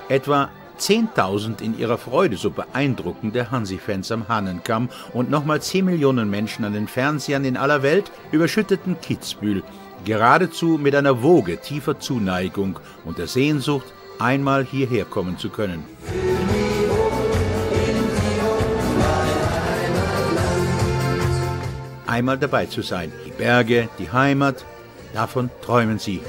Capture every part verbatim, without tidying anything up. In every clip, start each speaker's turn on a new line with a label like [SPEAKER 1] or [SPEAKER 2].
[SPEAKER 1] Etwa zehntausend in ihrer Freude so beeindruckende Hansi-Fans am Hahnenkamm und nochmal zehn Millionen Menschen an den Fernsehern in aller Welt überschütteten Kitzbühel geradezu mit einer Woge tiefer Zuneigung und der Sehnsucht, einmal hierher kommen zu können. Einmal dabei zu sein. Die Berge, die Heimat, davon träumen sie.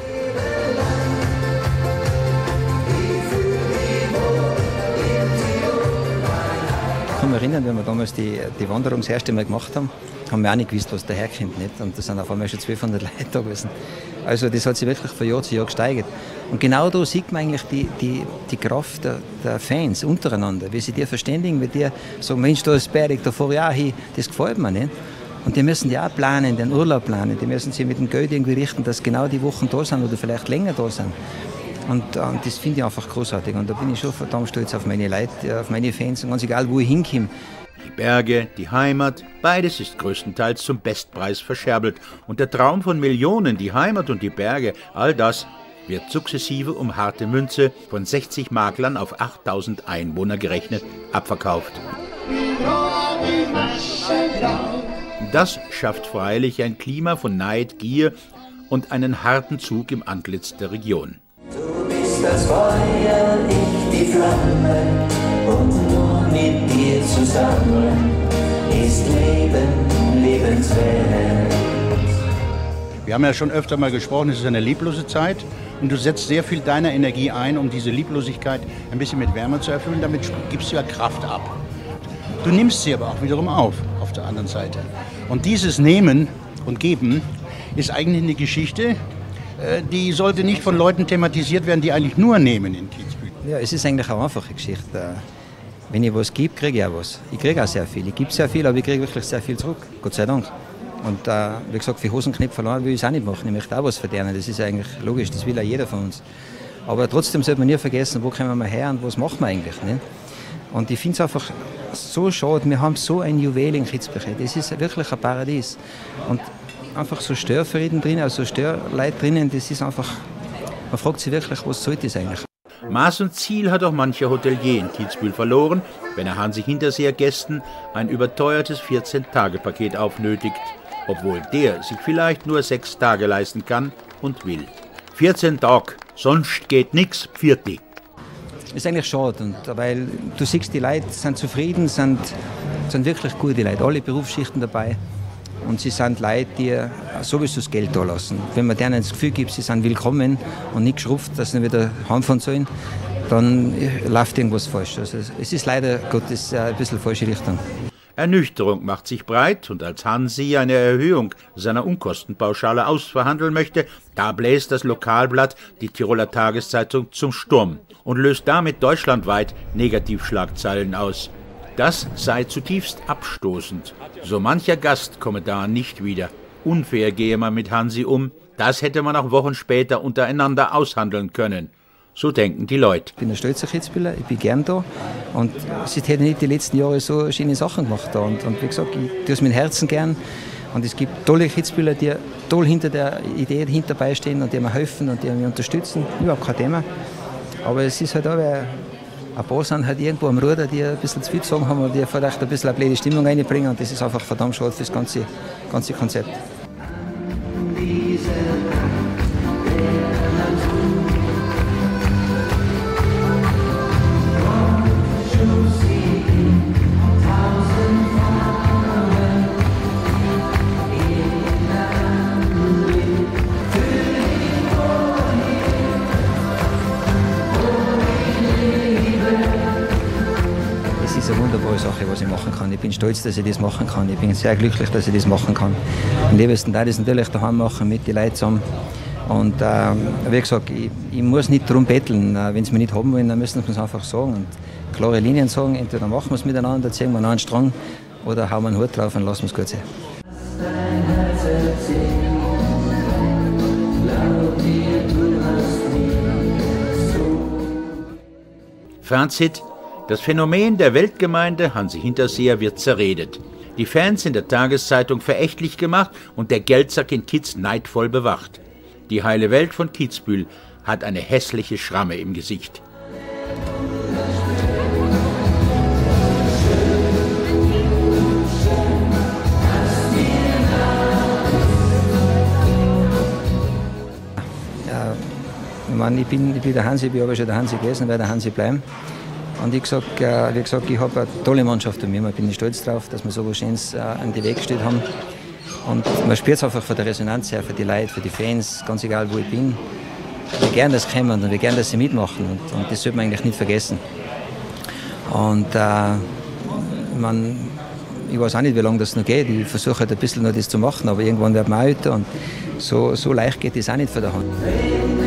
[SPEAKER 2] Ich kann mich erinnern, wenn wir damals die, die Wanderung das erste Mal gemacht haben, haben wir auch nicht gewusst, was daherkommt. Nicht? Und da sind auf einmal schon zwölfhundert Leute da gewesen. Also das hat sich wirklich von Jahr zu Jahr gesteigert. Und genau da sieht man eigentlich die, die, die Kraft der, der Fans untereinander, wie sie die verständigen, wie die sagen, Mensch, da ist Berg, da fahre ich auch hin, das gefällt mir nicht. Und die müssen ja auch planen, den Urlaub planen, die müssen sich mit dem Geld irgendwie richten, dass genau die Wochen da sind oder vielleicht länger da sind. Und, und das finde ich einfach großartig. Und da bin ich schon verdammt stolz auf meine Leute, auf meine Fans, und ganz egal, wo ich hinkomme.
[SPEAKER 1] Die Berge, die Heimat, beides ist größtenteils zum Bestpreis verscherbelt. Und der Traum von Millionen, die Heimat und die Berge, all das wird sukzessive um harte Münze von sechzig Maklern auf achttausend Einwohner gerechnet abverkauft. Das schafft freilich ein Klima von Neid, Gier und einen harten Zug im Antlitz der Region.
[SPEAKER 3] Du bist das Feuer, ich die Flamme, und nur mit dir zusammen ist Leben lebenswert.
[SPEAKER 4] Wir haben ja schon öfter mal gesprochen, es ist eine lieblose Zeit und du setzt sehr viel deiner Energie ein, um diese Lieblosigkeit ein bisschen mit Wärme zu erfüllen. Damit gibst du ja Kraft ab. Du nimmst sie aber auch wiederum auf, auf der anderen Seite. Und dieses Nehmen und Geben ist eigentlich eine Geschichte, die sollte nicht von Leuten thematisiert werden, die eigentlich nur nehmen in Kitzbühel.
[SPEAKER 2] Ja, es ist eigentlich eine einfache Geschichte. Wenn ich was gebe, kriege ich auch was. Ich kriege auch sehr viel. Ich gebe sehr viel, aber ich kriege wirklich sehr viel zurück. Gott sei Dank. Und äh, wie gesagt, für Hosenknöpfe verloren will ich es auch nicht machen. Ich möchte auch was verdienen. Das ist eigentlich logisch, das will auch jeder von uns. Aber trotzdem sollte man nie vergessen, wo kommen wir her und was machen wir eigentlich. Nicht? Und ich finde es einfach so schade. Wir haben so ein Juwel in Kitzbühel. Das ist wirklich ein Paradies. Und einfach so Störfrieden drin, also Störleute drinnen, das ist einfach, man fragt sich wirklich, was soll das eigentlich?
[SPEAKER 1] Maß und Ziel hat auch mancher Hotelier in Kitzbühel verloren, wenn er Hansi Hinterseer Gästen ein überteuertes vierzehn-Tage-Paket aufnötigt, obwohl der sich vielleicht nur sechs Tage leisten kann und will. vierzehn Tage, sonst geht nix, Pfirti.
[SPEAKER 2] Das ist eigentlich schade, und, weil du siehst, die Leute sind zufrieden, sind, sind wirklich gute Leute, alle Berufsschichten dabei. Und sie sind Leute, die sowieso das Geld da lassen. Wenn man denen das Gefühl gibt, sie sind willkommen und nicht geschrupft, dass sie wieder heimfahren sollen, dann läuft irgendwas falsch. Also es ist leider Gottes ein bisschen falsche Richtung.
[SPEAKER 1] Ernüchterung macht sich breit, und als Hansi eine Erhöhung seiner Unkostenpauschale ausverhandeln möchte, da bläst das Lokalblatt, die Tiroler Tageszeitung, zum Sturm und löst damit deutschlandweit Negativschlagzeilen aus. Das sei zutiefst abstoßend. So mancher Gast komme da nicht wieder. Unfair gehe man mit Hansi um. Das hätte man auch Wochen später untereinander aushandeln können. So denken die Leute.
[SPEAKER 2] Ich bin ein stolzer Kitzbüheler, ich bin gern da. Und sie hätten nicht die letzten Jahre so schöne Sachen gemacht da. Und, und wie gesagt, ich tue es mit Herzen gern. Und es gibt tolle Kitzbüheler, die toll hinter der Idee hinterbei stehen und die mir helfen und die mich unterstützen. Überhaupt kein Thema. Aber es ist halt auch, weil ein paar sind halt irgendwo am Ruder, die ein bisschen zu viel zu sagen haben und die vielleicht ein bisschen eine blöde Stimmung reinbringen. Und das ist einfach verdammt schade für das ganze, ganze Konzept. Das ist eine wunderbare Sache, was ich machen kann. Ich bin stolz, dass ich das machen kann. Ich bin sehr glücklich, dass ich das machen kann. Am liebsten würde ich es natürlich daheim machen, mit den Leuten zusammen. Und ähm, wie gesagt, ich, ich muss nicht darum betteln. Wenn sie mich nicht haben wollen, dann müssen sie es einfach sagen. Und klare Linien sagen, entweder machen wir es miteinander, ziehen wir einen Strang, oder hauen wir einen Hut drauf und lassen wir es gut sein.
[SPEAKER 1] Fazit: Das Phänomen der Weltgemeinde Hansi Hinterseer wird zerredet. Die Fans in der Tageszeitung verächtlich gemacht und der Geldsack in Kitz neidvoll bewacht. Die heile Welt von Kitzbühel hat eine hässliche Schramme im Gesicht.
[SPEAKER 2] meine, ich, bin, ich bin der Hansi, ich bin aber schon der Hansi gewesen, werde der Hansi bleiben. Und ich gesagt, äh, wie gesagt, ich habe eine tolle Mannschaft um mich. Ich bin stolz darauf, dass wir so was Schönes äh, an die Weg gestellt haben. Und man spürt es einfach von der Resonanz her, für die Leute, für die Fans, ganz egal wo ich bin. Wie gern das kommen und wie gern dass sie mitmachen. Und, und das sollte man eigentlich nicht vergessen. Und äh, man, ich weiß auch nicht, wie lange das noch geht. Ich versuche halt ein bisschen noch das zu machen, aber irgendwann wird man auch älter. Und so, so leicht geht das auch nicht von der Hand.